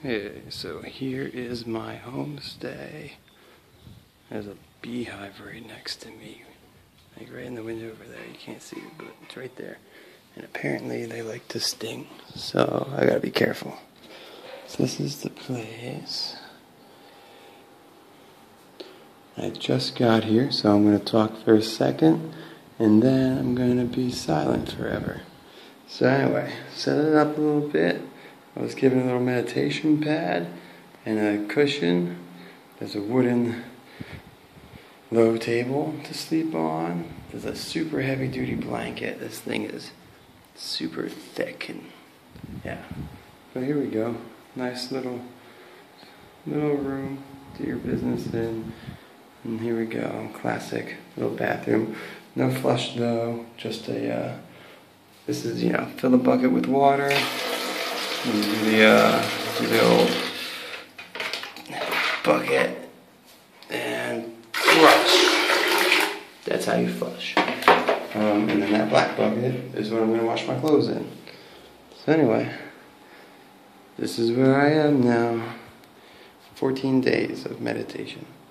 Okay, so here is my homestay. There's a beehive right next to me. Like right in the window over there. You can't see it, but it's right there. And apparently they like to sting. So I gotta be careful. So this is the place. I just got here, so I'm gonna talk for a second. And then I'm gonna be silent forever. So anyway, set it up a little bit. I was given a little meditation pad and a cushion. There's a wooden low table to sleep on. There's a super heavy duty blanket. This thing is super thick and yeah. But here we go. Nice little room to your business in. And here we go. Classic little bathroom. No flush though. Just a this is, fill the bucket with water. And do the old bucket and flush. That's how you flush. And then that black bucket is what I'm going to wash my clothes in. So anyway, this is where I am now. 14 days of meditation.